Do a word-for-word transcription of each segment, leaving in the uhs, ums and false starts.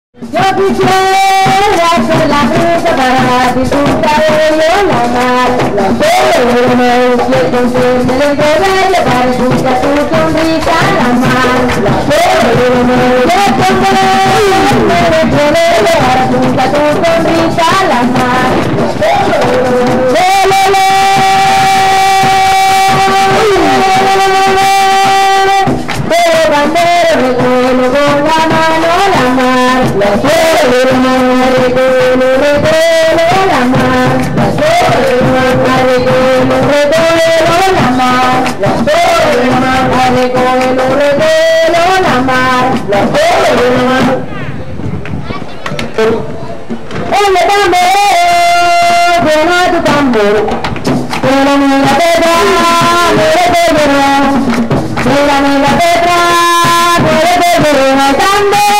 Yo quisiera ser la brisa para disfrutar de la mar. Los ojos me despiertan siempre de verle para escuchar tu sonrisa la mar. Los ojos me despiertan siempre de verle para escuchar tu sonrisa la mar. La suerte de mar, recuerdo, recuerdo la mar. La suerte de mar, recuerdo, recuerdo la mar. La suerte de mar, recuerdo, recuerdo la mar. La suerte de mar. Oye tambor, suena tu tambor, pero mira detrás, mira detrás, mira mira detrás, mira detrás, tambor.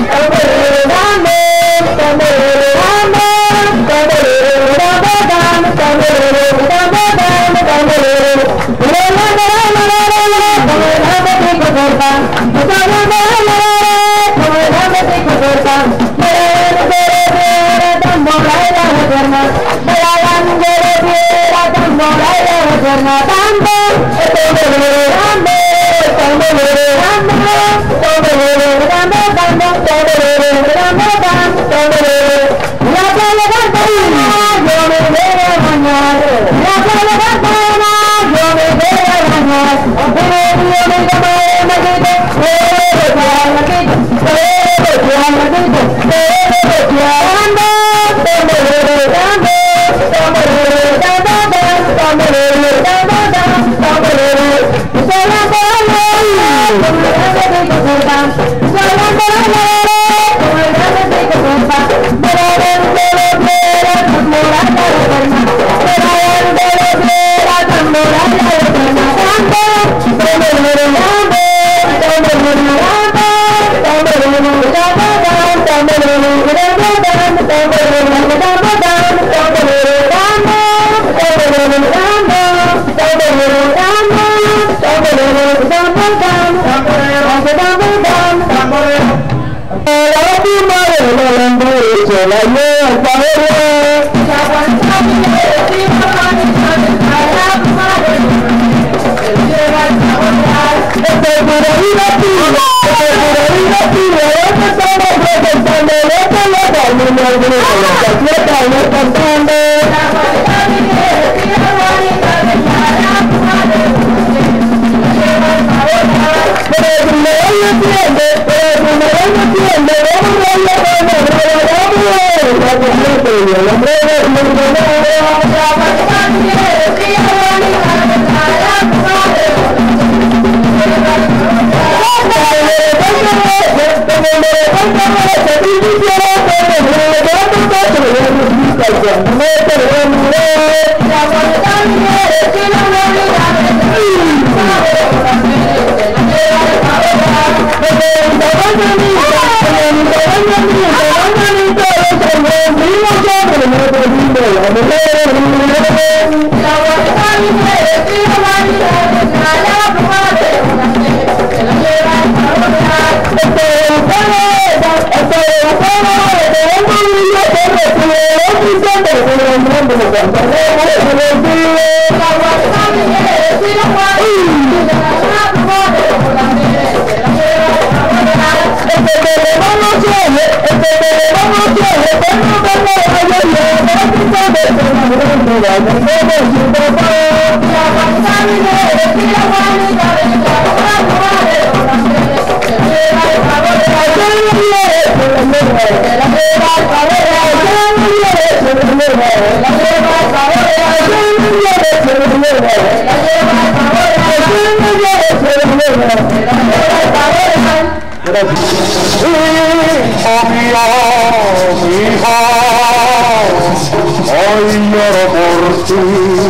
Hoy lloro por ti,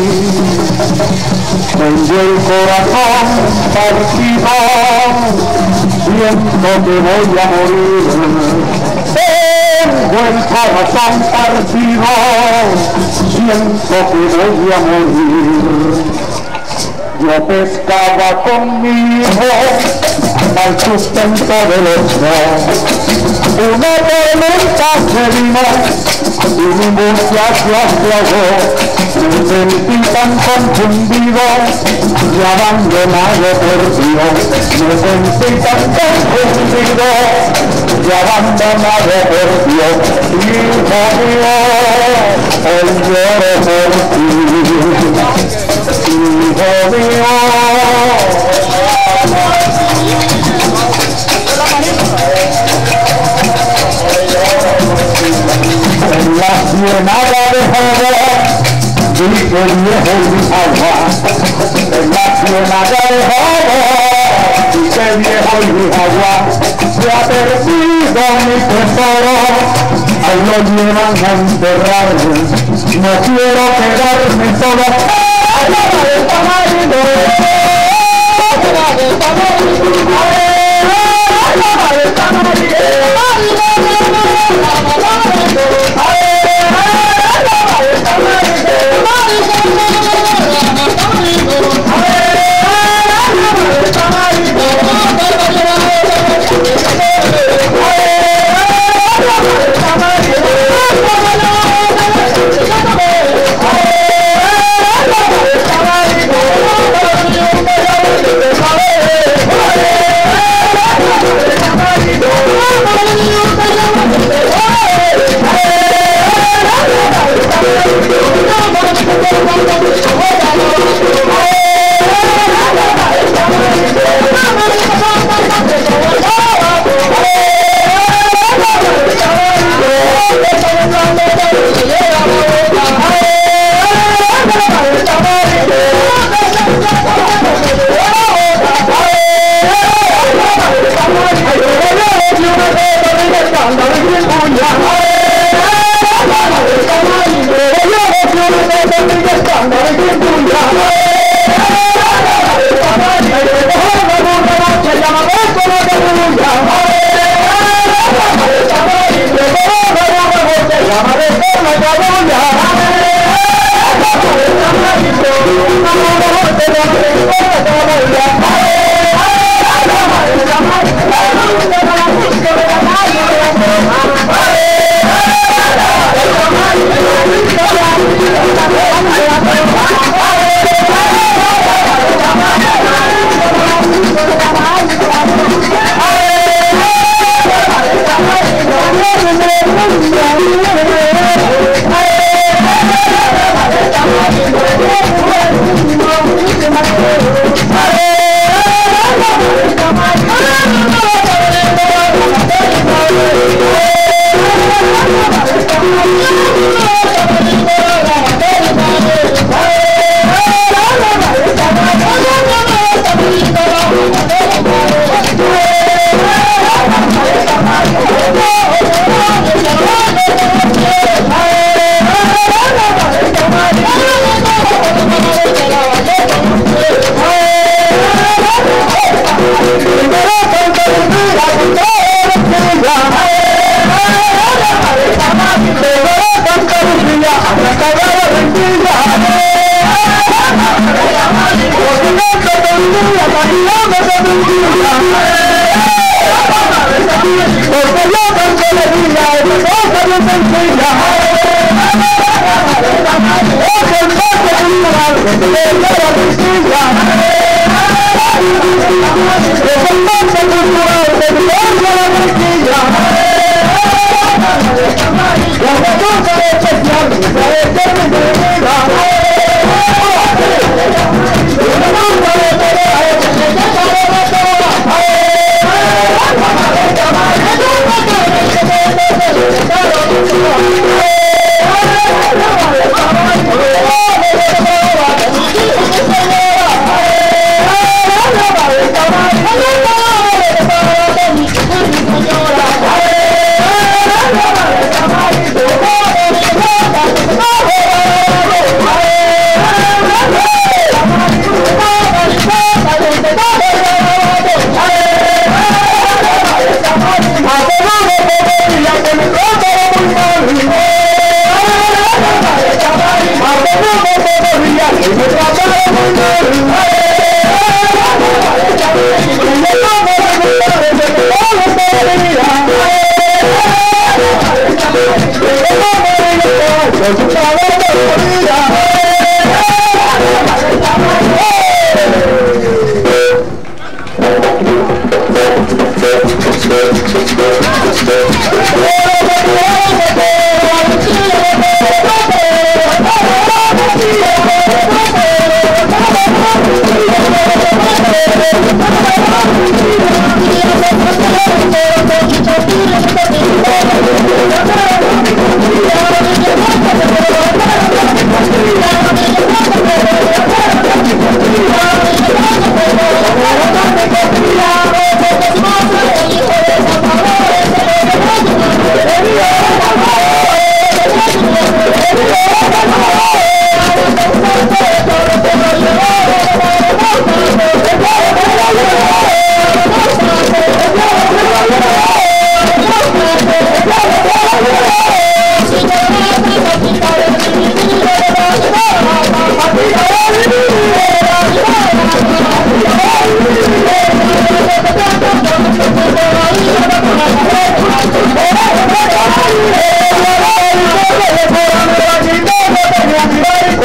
tengo el corazón partido, siento que voy a morir. Tengo el corazón partido, siento que voy a morir. Yo pescaba con mi hijo al sustento del otro. Una tormenta se vino y mi muchacho aflojó. Me sentí tan confundido y abandonado por Dios. Me sentí tan confundido y abandonado por Dios. Hijo mío, hoy lloro por ti. Hijo mío, en la ciénaga de Java vi que viejo y agua. En la ciénaga de Java vi que viejo y agua. Se ha perdido mi tesoro, ahí lo llevan a enterrarme. No quiero quedarme solo. ¡Ay, la madre está marido! ¡Ay, la madre está marido! ¡Ay, la madre está marido!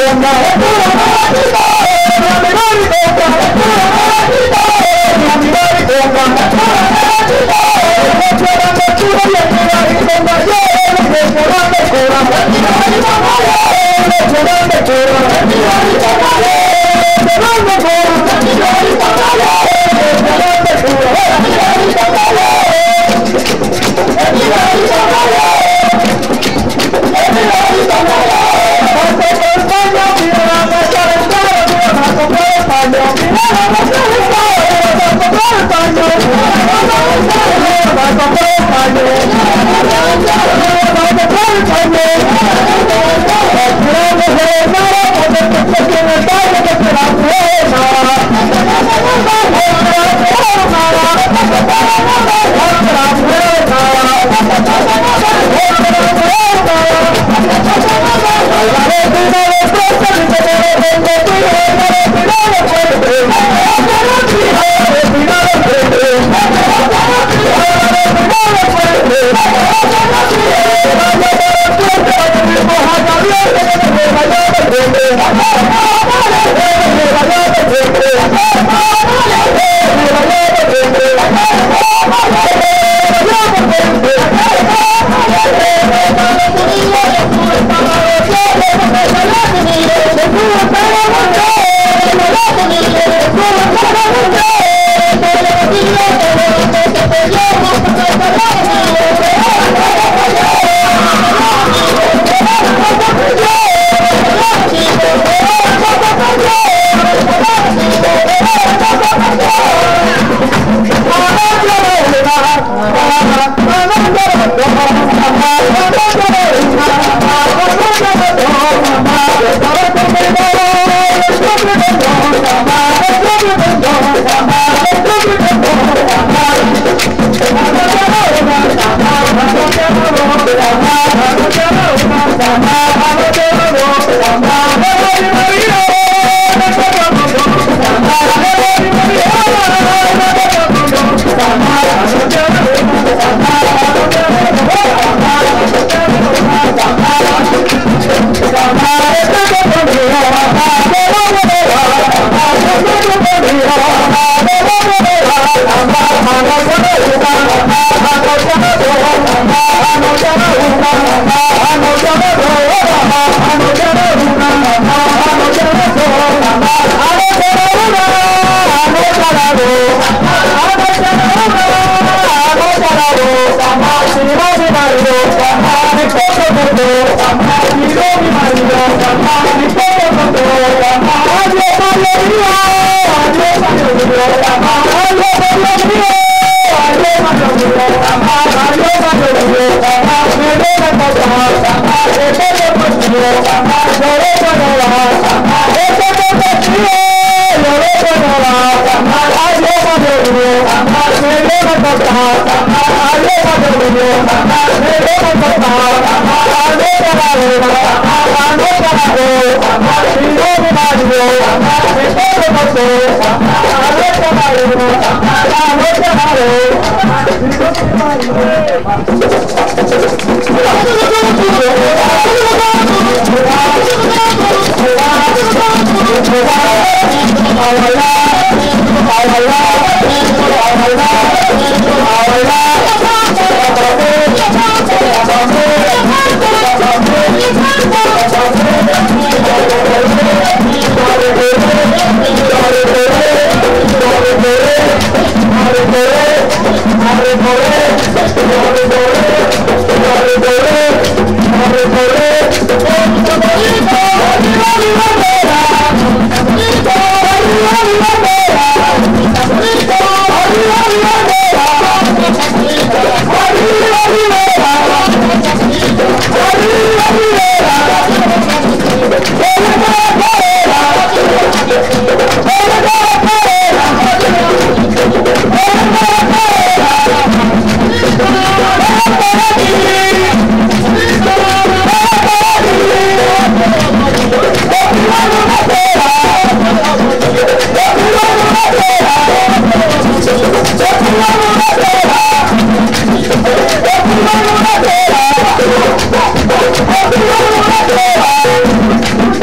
Thank you.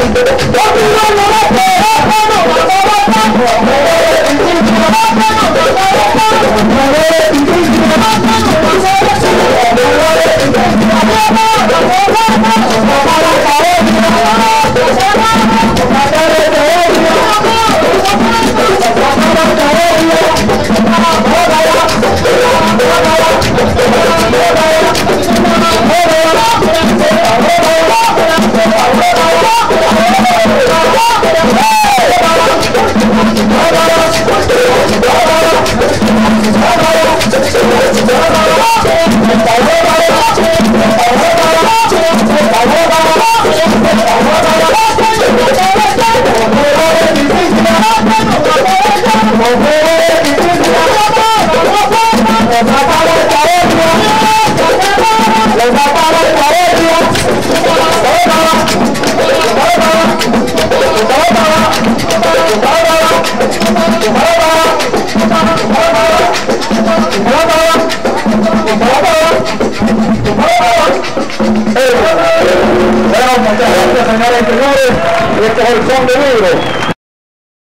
Bueno, muchas gracias, señoras y señores. Este es el son de libro.